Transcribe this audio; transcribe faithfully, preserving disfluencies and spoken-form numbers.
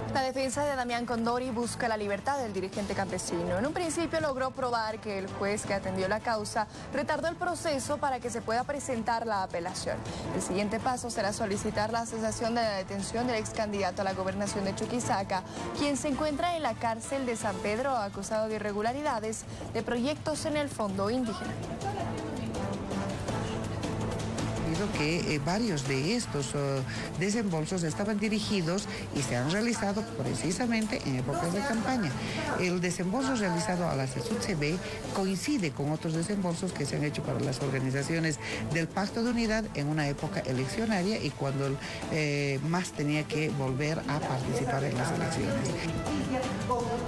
La defensa de Damián Condori busca la libertad del dirigente campesino. En un principio logró probar que el juez que atendió la causa retardó el proceso para que se pueda presentar la apelación. El siguiente paso será solicitar la cesación de la detención del ex candidato a la gobernación de Chuquisaca, quien se encuentra en la cárcel de San Pedro acusado de irregularidades de proyectos en el fondo indígena. Que eh, varios de estos uh, desembolsos estaban dirigidos y se han realizado precisamente en épocas de campaña. El desembolso realizado a la C E S U T C B coincide con otros desembolsos que se han hecho para las organizaciones del Pacto de Unidad en una época eleccionaria y cuando el eh, M A S tenía que volver a participar en las elecciones.